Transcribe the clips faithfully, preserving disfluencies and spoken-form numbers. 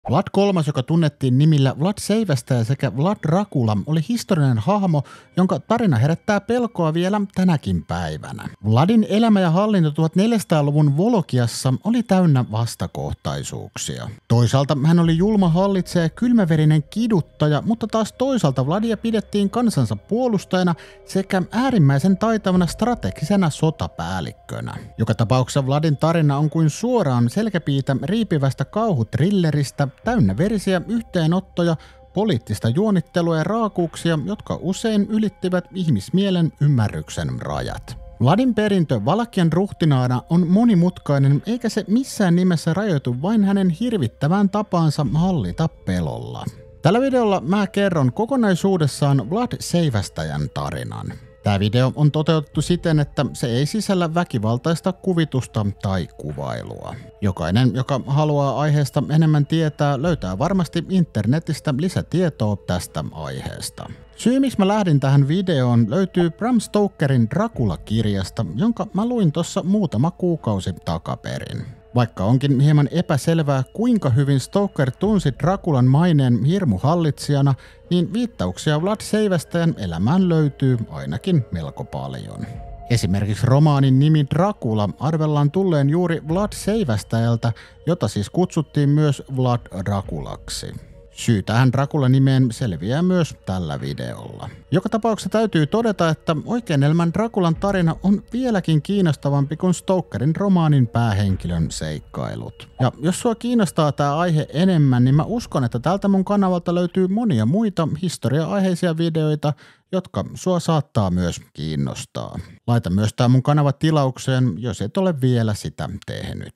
Vlad kolmas, joka tunnettiin nimillä Vlad Seivästäjä sekä Vlad Dracula, oli historiallinen hahmo, jonka tarina herättää pelkoa vielä tänäkin päivänä. Vladin elämä ja hallinto tuhatneljäsataaluvun Wolokiassa oli täynnä vastakohtaisuuksia. Toisaalta hän oli julma hallitsija ja kylmäverinen kiduttaja, mutta taas toisaalta Vladia pidettiin kansansa puolustajana sekä äärimmäisen taitavana strategisena sotapäällikkönä. Joka tapauksessa Vladin tarina on kuin suoraan selkäpiitä riipivästä kauhutrilleristä, täynnä verisiä yhteenottoja, poliittista juonittelua ja raakuuksia, jotka usein ylittivät ihmismielen ymmärryksen rajat. Vladin perintö Valakian ruhtinaana on monimutkainen, eikä se missään nimessä rajoitu vain hänen hirvittävään tapaansa hallita pelolla. Tällä videolla mä kerron kokonaisuudessaan Vlad Seivästäjän tarinan. Tämä video on toteutettu siten, että se ei sisällä väkivaltaista kuvitusta tai kuvailua. Jokainen, joka haluaa aiheesta enemmän tietää, löytää varmasti internetistä lisätietoa tästä aiheesta. Syy, miksi mä lähdin tähän videoon, löytyy Bram Stokerin Dracula-kirjasta, jonka mä luin tuossa muutama kuukausi takaperin. Vaikka onkin hieman epäselvää, kuinka hyvin Stoker tunsi Draculan maineen hirmuhallitsijana, niin viittauksia Vlad Seivästäjän elämään löytyy ainakin melko paljon. Esimerkiksi romaanin nimi Dracula arvellaan tulleen juuri Vlad Seivästäjältä, jota siis kutsuttiin myös Vlad Draculaksi. Syy tähän Dracula-nimeen selviää myös tällä videolla. Joka tapauksessa täytyy todeta, että oikein elämän Draculan tarina on vieläkin kiinnostavampi kuin Stokerin romaanin päähenkilön seikkailut. Ja jos sua kiinnostaa tämä aihe enemmän, niin mä uskon, että tältä mun kanavalta löytyy monia muita historia-aiheisia videoita, jotka sua saattaa myös kiinnostaa. Laita myös tää mun kanava tilaukseen, jos et ole vielä sitä tehnyt.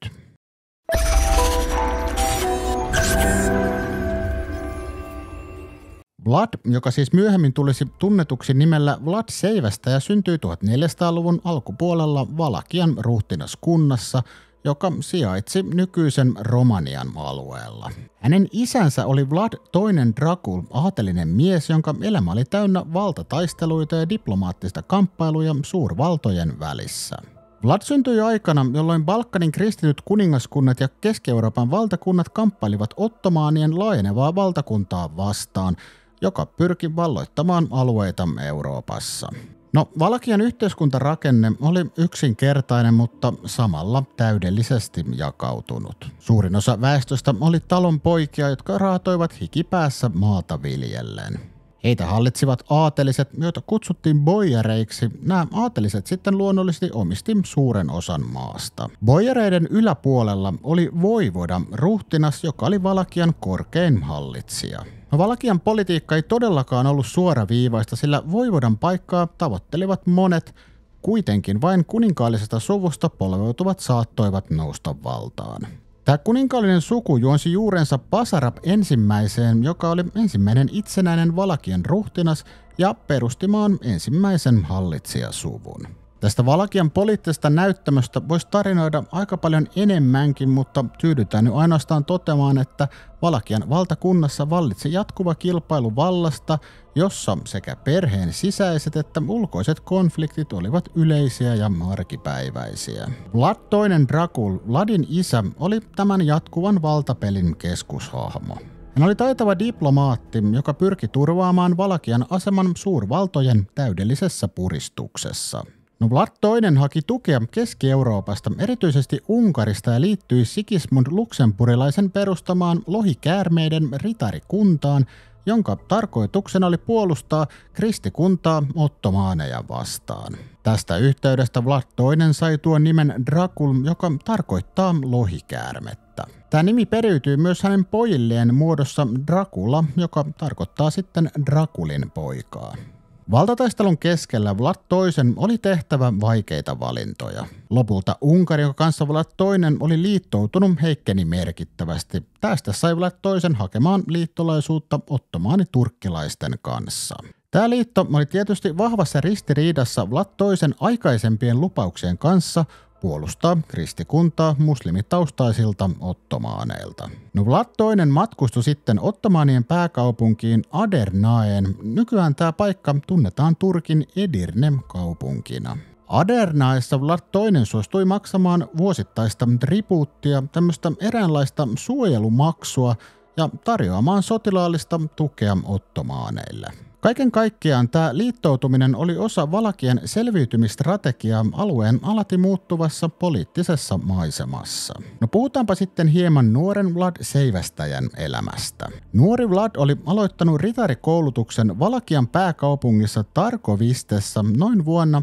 Vlad, joka siis myöhemmin tulisi tunnetuksi nimellä Vlad Seivästäjä, syntyi tuhatneljäsataaluvun alkupuolella Valakian ruhtinaskunnassa, joka sijaitsi nykyisen Romanian alueella. Hänen isänsä oli Vlad toinen Dracul, aatelinen mies, jonka elämä oli täynnä valtataisteluita ja diplomaattista kamppailuja suurvaltojen välissä. Vlad syntyi aikana, jolloin Balkanin kristityt kuningaskunnat ja Keski-Euroopan valtakunnat kamppailivat Ottomaanien laajenevaa valtakuntaa vastaan, joka pyrki valloittamaan alueita Euroopassa. No, Valakian yhteiskuntarakenne oli yksinkertainen, mutta samalla täydellisesti jakautunut. Suurin osa väestöstä oli talon poikia, jotka raatoivat hikipäässä maata viljellen. Heitä hallitsivat aateliset, joita kutsuttiin bojareiksi. Nämä aateliset sitten luonnollisesti omisti suuren osan maasta. Bojareiden yläpuolella oli voivoda, ruhtinas, joka oli Valakian korkein hallitsija. No, Valakian politiikka ei todellakaan ollut suoraviivaista, sillä voivodan paikkaa tavoittelivat monet, kuitenkin vain kuninkaallisesta suvusta polveutuvat saattoivat nousta valtaan. Tämä kuninkaallinen suku juonsi juurensa Basarab ensimmäiseen, joka oli ensimmäinen itsenäinen Valakian ruhtinas ja perusti maan ensimmäisen hallitsijasuvun. Tästä Valakian poliittisesta näyttämöstä voisi tarinoida aika paljon enemmänkin, mutta tyydytään nyt ainoastaan toteamaan, että Valakian valtakunnassa vallitsi jatkuva kilpailu vallasta, jossa sekä perheen sisäiset että ulkoiset konfliktit olivat yleisiä ja arkipäiväisiä. Vlad toinen Dracul, Vladin isä, oli tämän jatkuvan valtapelin keskushahmo. Hän oli taitava diplomaatti, joka pyrki turvaamaan Valakian aseman suurvaltojen täydellisessä puristuksessa. No, Vlad toinen haki tukea Keski-Euroopasta, erityisesti Unkarista, ja liittyi Sigismund Luxemburgilaisen perustamaan lohikäärmeiden ritarikuntaan, jonka tarkoituksena oli puolustaa kristikuntaa ottomaaneja vastaan. Tästä yhteydestä Vlad toinen sai tuon nimen Dracul, joka tarkoittaa lohikäärmettä. Tämä nimi periytyy myös hänen pojilleen muodossa Dracula, joka tarkoittaa sitten Draculin poikaa. Valtataistelun keskellä Vlad toisen oli tehtävä vaikeita valintoja. Lopulta Unkari, joka kanssa Vlad toinen oli liittoutunut, heikkeni merkittävästi. Tästä sai Vlad toisen hakemaan liittolaisuutta ottomaaniturkkilaisten kanssa. Tämä liitto oli tietysti vahvassa ristiriidassa Vlad toisen aikaisempien lupauksien kanssa puolustaa kristikuntaa muslimitaustaisilta ottomaaneilta. No, Vlad toinen matkustui sitten ottomaanien pääkaupunkiin Adernaeen. Nykyään tämä paikka tunnetaan Turkin Edirne-kaupunkina. Adernaessa Vlad toinen suostui maksamaan vuosittaista tribuuttia, tämmöistä eräänlaista suojelumaksua, ja tarjoamaan sotilaallista tukea ottomaaneille. Kaiken kaikkiaan tämä liittoutuminen oli osa Valakien selviytymistrategiaa alueen alati muuttuvassa poliittisessa maisemassa. No puhutaanpa sitten hieman nuoren Vlad Seivästäjän elämästä. Nuori Vlad oli aloittanut ritarikoulutuksen Valakian pääkaupungissa Targovistessa noin vuonna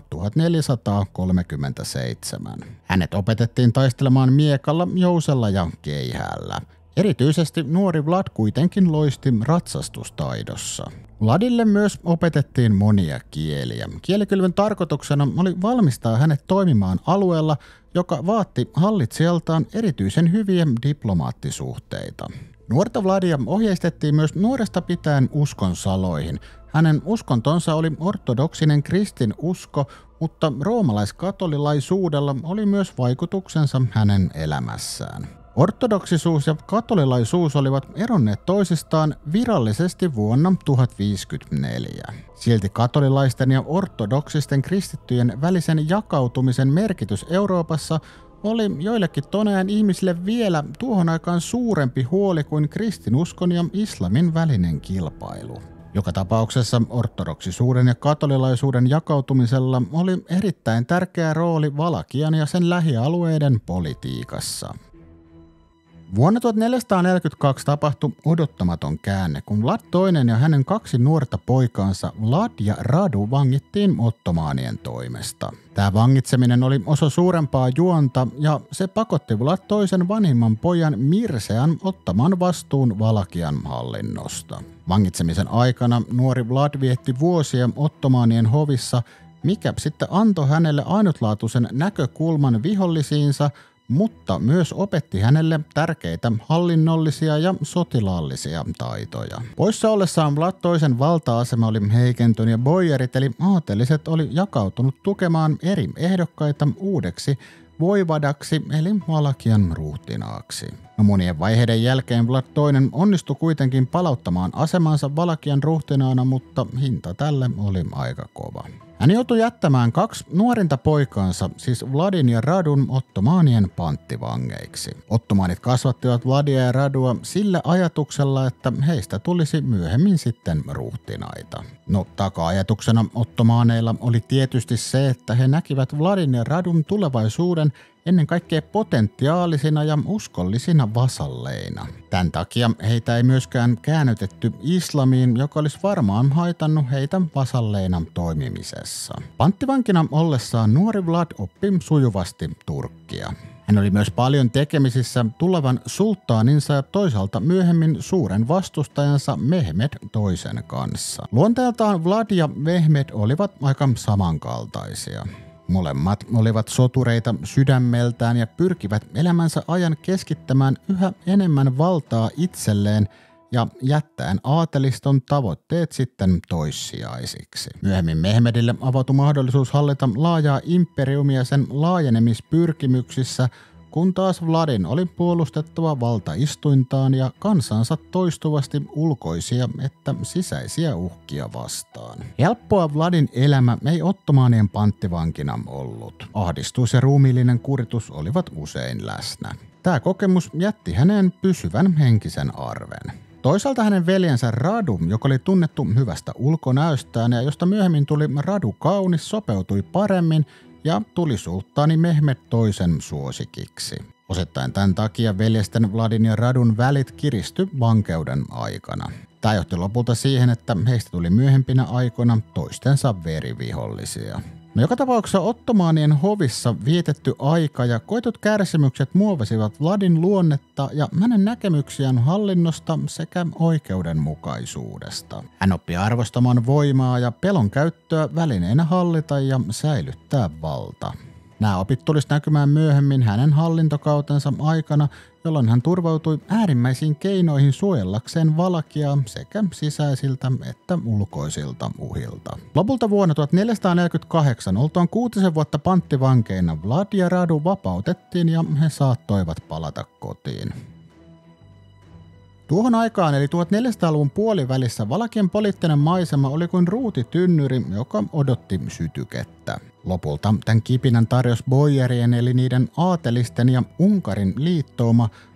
tuhatneljäsataakolmekymmentäseitsemän. Hänet opetettiin taistelemaan miekalla, jousella ja keihäällä. Erityisesti nuori Vlad kuitenkin loisti ratsastustaidossa. Vladille myös opetettiin monia kieliä. Kielikylvyn tarkoituksena oli valmistaa hänet toimimaan alueella, joka vaatti hallitsijaltaan erityisen hyviä diplomaattisuhteita. Nuorta Vladia ohjeistettiin myös nuoresta pitäen uskon saloihin. Hänen uskontonsa oli ortodoksinen kristinusko, mutta roomalaiskatolilaisuudella oli myös vaikutuksensa hänen elämässään. Ortodoksisuus ja katolilaisuus olivat eronneet toisistaan virallisesti vuonna tuhatviisikymmentäneljä. Silti katolilaisten ja ortodoksisten kristittyjen välisen jakautumisen merkitys Euroopassa oli joillekin Tonajan ihmisille vielä tuohon aikaan suurempi huoli kuin kristinuskon ja islamin välinen kilpailu. Joka tapauksessa ortodoksisuuden ja katolilaisuuden jakautumisella oli erittäin tärkeä rooli Valakian ja sen lähialueiden politiikassa. Vuonna tuhatneljäsataaneljäkymmentäkaksi tapahtui odottamaton käänne, kun Vlad toinen ja hänen kaksi nuorta poikaansa Vlad ja Radu vangittiin ottomaanien toimesta. Tämä vangitseminen oli osa suurempaa juonta ja se pakotti Vlad toisen vanhimman pojan Mirsean ottamaan vastuun Valakian hallinnosta. Vangitsemisen aikana nuori Vlad vietti vuosia ottomaanien hovissa, mikä sitten antoi hänelle ainutlaatuisen näkökulman vihollisiinsa, mutta myös opetti hänelle tärkeitä hallinnollisia ja sotilaallisia taitoja. Poissa ollessaan Vlad toisen valta-asema oli heikentynyt ja bojarit eli aateliset oli jakautunut tukemaan eri ehdokkaita uudeksi voivadaksi eli Valakian ruhtinaaksi. No monien vaiheiden jälkeen Vlad toinen onnistui kuitenkin palauttamaan asemansa Valakian ruhtinaana, mutta hinta tälle oli aika kova. Hän joutui jättämään kaksi nuorinta poikaansa, siis Vladin ja Radun, ottomaanien panttivangeiksi. Ottomaanit kasvattivat Vladia ja Radua sillä ajatuksella, että heistä tulisi myöhemmin sitten ruhtinaita. No taka-ajatuksena ottomaaneilla oli tietysti se, että he näkivät Vladin ja Radun tulevaisuuden ennen kaikkea potentiaalisina ja uskollisina vasalleina. Tämän takia heitä ei myöskään käännytetty islamiin, joka olisi varmaan haitannut heitä vasalleina toimimisessa. Panttivankina ollessaan nuori Vlad oppi sujuvasti turkkia. Hän oli myös paljon tekemisissä tulevan sulttaaninsa ja toisaalta myöhemmin suuren vastustajansa Mehmed toisen kanssa. Luonteeltaan Vlad ja Mehmed olivat aika samankaltaisia. Molemmat olivat sotureita sydämeltään ja pyrkivät elämänsä ajan keskittämään yhä enemmän valtaa itselleen ja jättäen aateliston tavoitteet sitten toissijaisiksi. Myöhemmin Mehmedille avautui mahdollisuus hallita laajaa imperiumia sen laajenemispyrkimyksissä, kun taas Vladin oli puolustettava valtaistuintaan ja kansansa toistuvasti ulkoisia että sisäisiä uhkia vastaan. Helppoa Vladin elämä ei ottomaanien panttivankina ollut. Ahdistus ja ruumiillinen kuritus olivat usein läsnä. Tämä kokemus jätti häneen pysyvän henkisen arven. Toisaalta hänen veljensä Radu, joka oli tunnettu hyvästä ulkonäöstään ja josta myöhemmin tuli Radu kaunis, sopeutui paremmin ja tuli sulttaani Mehmed toisen suosikiksi. Osittain tämän takia veljesten Vladin ja Radun välit kiristy vankeuden aikana. Tämä johti lopulta siihen, että heistä tuli myöhempinä aikoina toistensa verivihollisia. No joka tapauksessa ottomaanien hovissa vietetty aika ja koetut kärsimykset muovasivat Vladin luonnetta ja hänen näkemyksiään hallinnosta sekä oikeudenmukaisuudesta. Hän oppi arvostamaan voimaa ja pelon käyttöä välineenä hallita ja säilyttää valta. Nämä opit tulisi näkymään myöhemmin hänen hallintokautensa aikana, jolloin hän turvautui äärimmäisiin keinoihin suojellakseen Valakiaa sekä sisäisiltä että ulkoisilta uhilta. Lopulta vuonna tuhatneljäsataaneljäkymmentäkahdeksan oltuaan kuutisen vuotta panttivankeina Vlad ja Radu vapautettiin ja he saattoivat palata kotiin. Tuohon aikaan eli tuhatneljäsataaluvun puolivälissä Valakian poliittinen maisema oli kuin ruutitynnyri, joka odotti sytykettä. Lopulta tämän kipinän tarjosi bojarien eli niiden aatelisten ja Unkarin liittouma,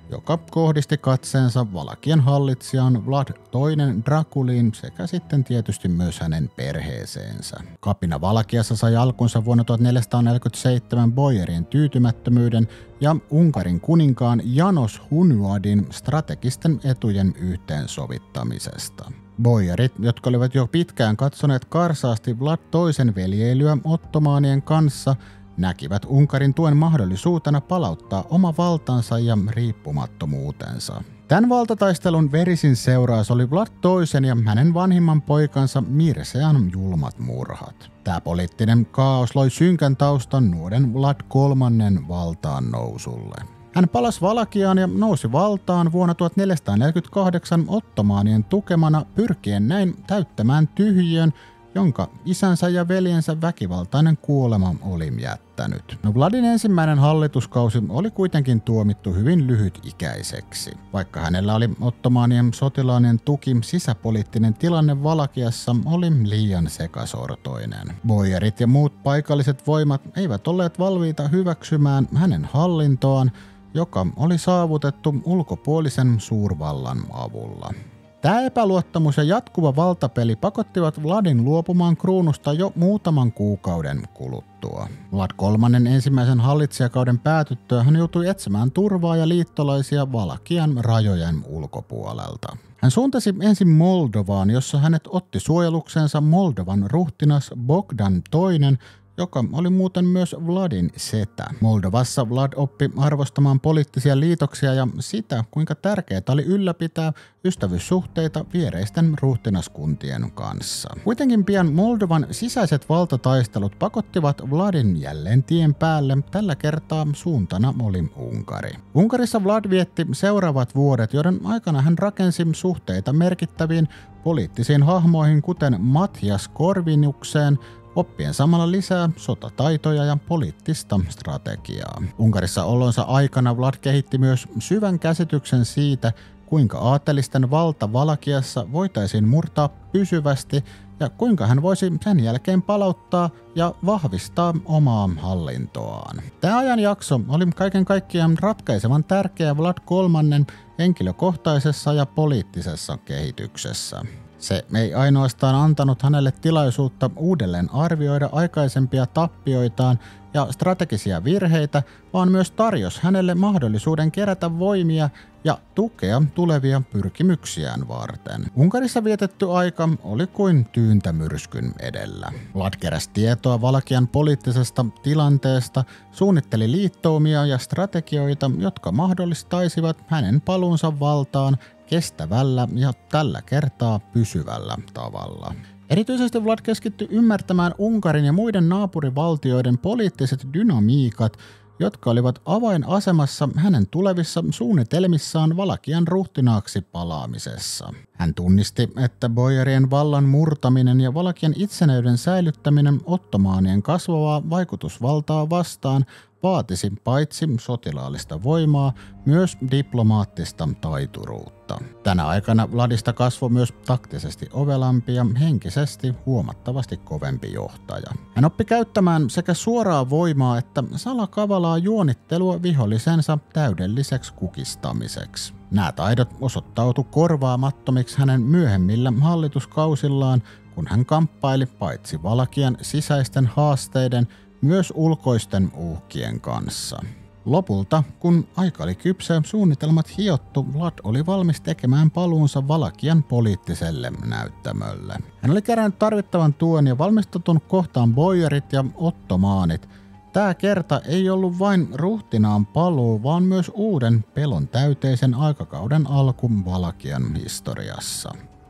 joka kohdisti katseensa Valakian hallitsijan Vlad toinen Draculiin sekä sitten tietysti myös hänen perheeseensä. Kapina Valakiassa sai alkunsa vuonna tuhatneljäsataaneljäkymmentäseitsemän bojarien tyytymättömyyden ja Unkarin kuninkaan János Hunyadin strategisten etujen yhteensovittamisesta. Bojarit, jotka olivat jo pitkään katsoneet karsaasti Vlad toisen veljeilyä ottomaanien kanssa, näkivät Unkarin tuen mahdollisuutena palauttaa oma valtansa ja riippumattomuutensa. Tämän valtataistelun verisin seuraus oli Vlad toisen ja hänen vanhimman poikansa Mircean julmat murhat. Tämä poliittinen kaos loi synkän taustan nuoren Vlad kolmannen valtaan nousulle. Hän palasi Valakiaan ja nousi valtaan vuonna tuhatneljäsataaneljäkymmentäkahdeksan ottomaanien tukemana pyrkien näin täyttämään tyhjiön, jonka isänsä ja veljensä väkivaltainen kuolema oli jättänyt. No Vladin ensimmäinen hallituskausi oli kuitenkin tuomittu hyvin lyhytikäiseksi. Vaikka hänellä oli ottomaanien sotilaanien tuki, sisäpoliittinen tilanne Valakiassa oli liian sekasortoinen. Bojarit ja muut paikalliset voimat eivät olleet valmiita hyväksymään hänen hallintoaan, joka oli saavutettu ulkopuolisen suurvallan avulla. Tämä epäluottamus ja jatkuva valtapeli pakottivat Vladin luopumaan kruunusta jo muutaman kuukauden kuluttua. Vlad kolmannen ensimmäisen hallitsijakauden päätyttyä hän joutui etsimään turvaa ja liittolaisia Valakian rajojen ulkopuolelta. Hän suuntasi ensin Moldovaan, jossa hänet otti suojeluksensa Moldovan ruhtinas Bogdan toinen, joka oli muuten myös Vladin setä. Moldovassa Vlad oppi arvostamaan poliittisia liitoksia ja sitä, kuinka tärkeää oli ylläpitää ystävyyssuhteita viereisten ruhtinaskuntien kanssa. Kuitenkin pian Moldovan sisäiset valtataistelut pakottivat Vladin jälleen tien päälle. Tällä kertaa suuntana oli Unkari. Unkarissa Vlad vietti seuraavat vuodet, joiden aikana hän rakensi suhteita merkittäviin poliittisiin hahmoihin, kuten Matias Korvinukseen, oppien samalla lisää sotataitoja ja poliittista strategiaa. Unkarissa olonsa aikana Vlad kehitti myös syvän käsityksen siitä, kuinka aattelisten valta Valakiassa voitaisiin murtaa pysyvästi ja kuinka hän voisi sen jälkeen palauttaa ja vahvistaa omaa hallintoaan. Tämä ajanjakso oli kaiken kaikkiaan ratkaisevan tärkeä Vlad kolmannen henkilökohtaisessa ja poliittisessa kehityksessä. Se ei ainoastaan antanut hänelle tilaisuutta uudelleen arvioida aikaisempia tappioitaan ja strategisia virheitä, vaan myös tarjosi hänelle mahdollisuuden kerätä voimia ja tukea tulevia pyrkimyksiään varten. Unkarissa vietetty aika oli kuin tyyntämyrskyn edellä. Vlad keräsi tietoa Valakian poliittisesta tilanteesta, suunnitteli liittoumia ja strategioita, jotka mahdollistaisivat hänen paluunsa valtaan kestävällä ja tällä kertaa pysyvällä tavalla. Erityisesti Vlad keskittyi ymmärtämään Unkarin ja muiden naapurivaltioiden poliittiset dynamiikat, jotka olivat avainasemassa hänen tulevissa suunnitelmissaan Valakian ruhtinaaksi palaamisessa. Hän tunnisti, että bojarien vallan murtaminen ja Valakian itsenäisyyden säilyttäminen ottomaanien kasvavaa vaikutusvaltaa vastaan vaatisi paitsi sotilaallista voimaa, myös diplomaattista taituruutta. Tänä aikana Vladista kasvoi myös taktisesti ovelampi ja henkisesti huomattavasti kovempi johtaja. Hän oppi käyttämään sekä suoraa voimaa että salakavalaa juonittelua vihollisensa täydelliseksi kukistamiseksi. Nämä taidot osoittautu korvaamattomiksi hänen myöhemmillä hallituskausillaan, kun hän kamppaili paitsi Valakian sisäisten haasteiden, myös ulkoisten uhkien kanssa. Lopulta, kun aika oli kypsä suunnitelmat hiottu, Vlad oli valmis tekemään paluunsa Valakian poliittiselle näyttämölle. Hän oli kerännyt tarvittavan tuen ja valmistautunut kohtaan bojarit ja ottomaanit. Tämä kerta ei ollut vain ruhtinaan paluu, vaan myös uuden pelon täyteisen aikakauden alku Valakian historiassa.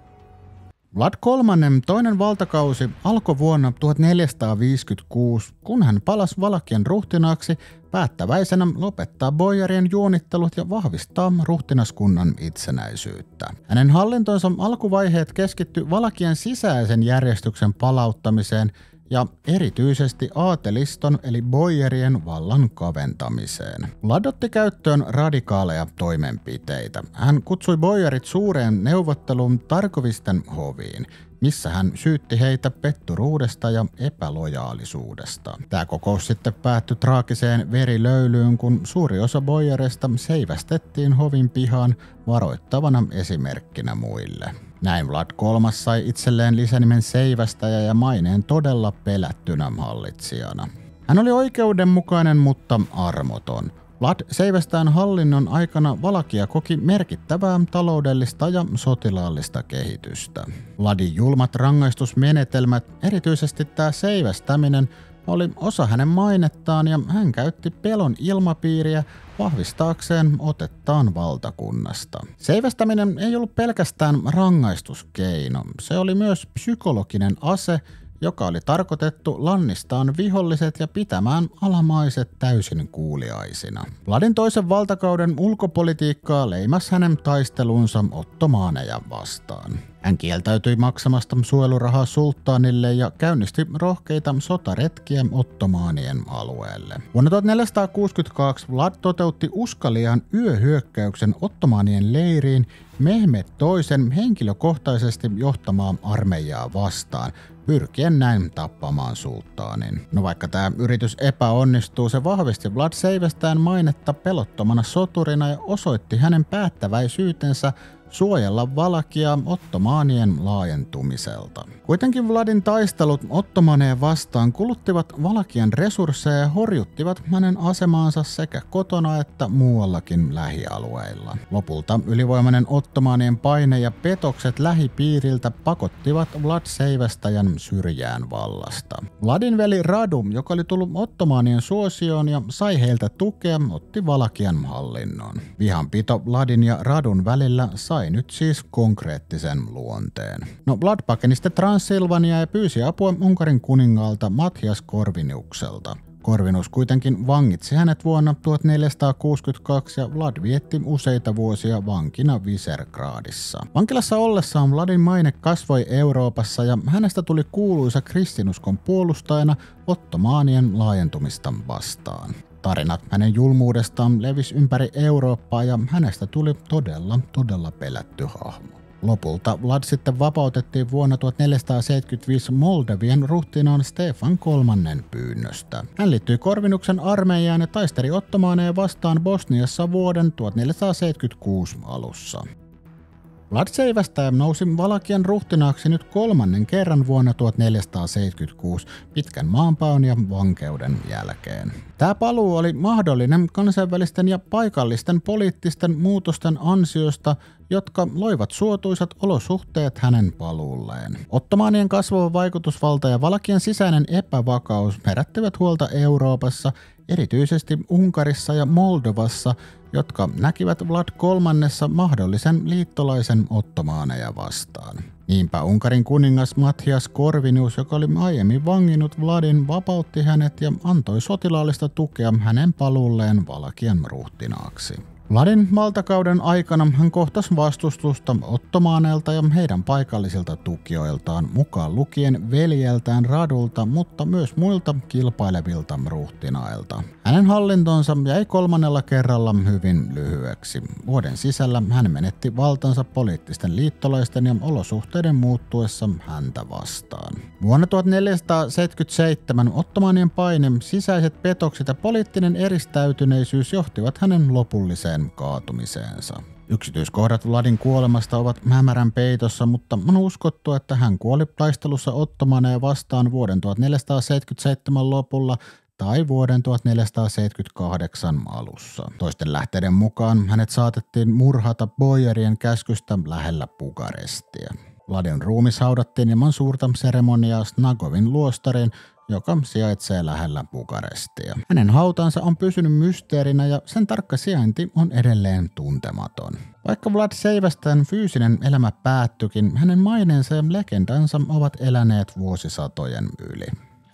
Vlad kolmannen toinen valtakausi alkoi vuonna tuhatneljäsataaviisikymmentäkuusi, kun hän palasi Valakian ruhtinaaksi päättäväisenä lopettaa bojarien juonittelut ja vahvistaa ruhtinaskunnan itsenäisyyttä. Hänen hallintonsa alkuvaiheet keskittyi Valakian sisäisen järjestyksen palauttamiseen ja erityisesti aateliston eli boierien vallan kaventamiseen. Vlad otti käyttöön radikaaleja toimenpiteitä. Hän kutsui boierit suureen neuvotteluun Targovisten hoviin, missä hän syytti heitä petturuudesta ja epälojaalisuudesta. Tämä kokous sitten päättyi traagiseen verilöylyyn, kun suuri osa boiereista seivästettiin hovin pihaan varoittavana esimerkkinä muille. Näin Vlad kolmas sai itselleen lisänimen seivästäjä ja maineen todella pelättynä hallitsijana. Hän oli oikeudenmukainen, mutta armoton. Vlad seivästään hallinnon aikana Valakia koki merkittävää taloudellista ja sotilaallista kehitystä. Vladin julmat rangaistusmenetelmät, erityisesti tämä seivästäminen, oli osa hänen mainettaan ja hän käytti pelon ilmapiiriä vahvistaakseen otettaan valtakunnasta. Seivästäminen ei ollut pelkästään rangaistuskeino, se oli myös psykologinen ase, joka oli tarkoitettu lannistaan viholliset ja pitämään alamaiset täysin kuuliaisina. Vladin toisen valtakauden ulkopolitiikkaa leimasi hänen taistelunsa ottomaaneja vastaan. Hän kieltäytyi maksamasta suojelurahaa sulttaanille ja käynnisti rohkeita sotaretkiä ottomaanien alueelle. Vuonna tuhatneljäsataakuusikymmentäkaksi Vlad toteutti uskaliaan yöhyökkäyksen ottomaanien leiriin Mehmet toisen henkilökohtaisesti johtamaa armeijaa vastaan, pyrkien näin tappamaan sulttaanin. No vaikka tämä yritys epäonnistuu, se vahvisti Vlad seivästään mainetta pelottomana soturina ja osoitti hänen päättäväisyytensä suojella Valakia ottomaanien laajentumiselta. Kuitenkin Vladin taistelut ottomaneja vastaan kuluttivat Valakian resursseja ja horjuttivat hänen asemaansa sekä kotona että muuallakin lähialueilla. Lopulta ylivoimainen ottomaanien paine ja petokset lähipiiriltä pakottivat Vlad seivästäjän syrjään vallasta. Vladin veli Radu, joka oli tullut ottomaanien suosioon ja sai heiltä tukea, otti Valakian hallinnon. Vihanpito Vladin ja Radun välillä sai nyt siis konkreettisen luonteen. No Vlad pakeni sitten Transilvania ja pyysi apua Unkarin kuningaalta Matthias Corvinukselta. Corvinus kuitenkin vangitsi hänet vuonna tuhatneljäsataakuusikymmentäkaksi ja Vlad vietti useita vuosia vankina Visergradissa. Vankilassa ollessaan Vladin maine kasvoi Euroopassa ja hänestä tuli kuuluisa kristinuskon puolustajana ottomaanien laajentumista vastaan. Tarinat hänen julmuudestaan levisi ympäri Eurooppaa ja hänestä tuli todella, todella pelätty hahmo. Lopulta Vlad sitten vapautettiin vuonna tuhatneljäsataaseitsemänkymmentäviisi Moldavian ruhtinaan Stefan kolmannen pyynnöstä. Hän liittyi Corvinuksen armeijaan ja taisteli ottomaaneja vastaan Bosniassa vuoden tuhatneljäsataaseitsemänkymmentäkuusi alussa. Vlad seivästäjä nousi Valakian ruhtinaaksi nyt kolmannen kerran vuonna tuhatneljäsataaseitsemänkymmentäkuusi pitkän maanpaon ja vankeuden jälkeen. Tämä paluu oli mahdollinen kansainvälisten ja paikallisten poliittisten muutosten ansiosta, jotka loivat suotuisat olosuhteet hänen paluulleen. Ottomaanien kasvava vaikutusvalta ja Valakian sisäinen epävakaus herättivät huolta Euroopassa, erityisesti Unkarissa ja Moldovassa, jotka näkivät Vlad kolmannessa mahdollisen liittolaisen ottomaaneja vastaan. Niinpä Unkarin kuningas Matthias Corvinus, joka oli aiemmin vanginnut Vladin, vapautti hänet ja antoi sotilaallista tukea hänen paluulleen Valakian ruhtinaaksi. Vladin valtakauden aikana hän kohtasi vastustusta ottomaaneilta ja heidän paikallisilta tukijoiltaan, mukaan lukien veljeltään Radulta, mutta myös muilta kilpailevilta ruhtinailta. Hänen hallintonsa jäi kolmannella kerralla hyvin lyhyeksi. Vuoden sisällä hän menetti valtansa poliittisten liittolaisten ja olosuhteiden muuttuessa häntä vastaan. Vuonna tuhatneljäsataaseitsemänkymmentäseitsemän ottomaanien paine, sisäiset petokset ja poliittinen eristäytyneisyys johtivat hänen lopulliseen kaatumiseensa. Yksityiskohdat Vladin kuolemasta ovat hämärän peitossa, mutta on uskottu, että hän kuoli taistelussa ottomaneja vastaan vuoden tuhatneljäsataaseitsemänkymmentäseitsemän lopulla tai vuoden tuhatneljäsataaseitsemänkymmentäkahdeksan alussa. Toisten lähteiden mukaan hänet saatettiin murhata boierien käskystä lähellä Bukarestia. Vladin ruumis haudattiin ilman suurta seremoniaa Snagovin luostariin, joka sijaitsee lähellä Bukarestia. Hänen hautansa on pysynyt mysteerinä ja sen tarkka sijainti on edelleen tuntematon. Vaikka Vlad seivästään fyysinen elämä päättyikin, hänen maineensa ja legendansa ovat eläneet vuosisatojen yli.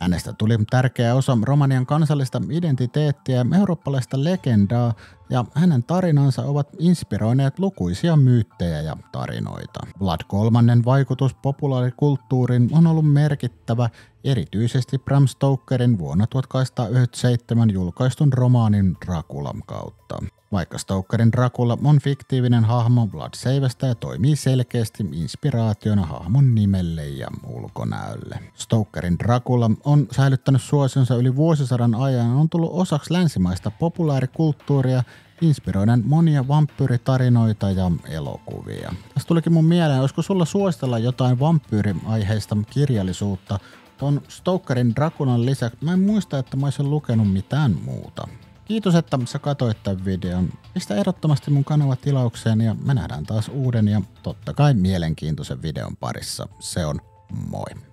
Hänestä tuli tärkeä osa Romanian kansallista identiteettiä ja eurooppalaista legendaa, ja hänen tarinansa ovat inspiroineet lukuisia myyttejä ja tarinoita. Vlad kolmannen vaikutus populaarikulttuuriin on ollut merkittävä, erityisesti Bram Stokerin vuonna tuhatkahdeksansataayhdeksänkymmentäseitsemän julkaistun romaanin Dracula kautta. Vaikka Stokerin Dracula on fiktiivinen hahmo, Vlad Seivästäjä toimii selkeästi inspiraationa hahmon nimelle ja ulkonäölle. Stokerin Dracula on säilyttänyt suosionsa yli vuosisadan ajan ja on tullut osaksi länsimaista populaarikulttuuria, inspiroiden monia vampyyritarinoita ja elokuvia. Tästä tulikin mun mieleen, olisiko sulla suositella jotain vampyyriaiheista kirjallisuutta ton Stokerin Draculan lisäksi? Mä en muista, että mä olisin lukenut mitään muuta. Kiitos, että sä katsoit tämän videon. Pistä ehdottomasti mun kanava tilaukseen ja me nähdään taas uuden ja totta kai mielenkiintoisen videon parissa. Se on moi!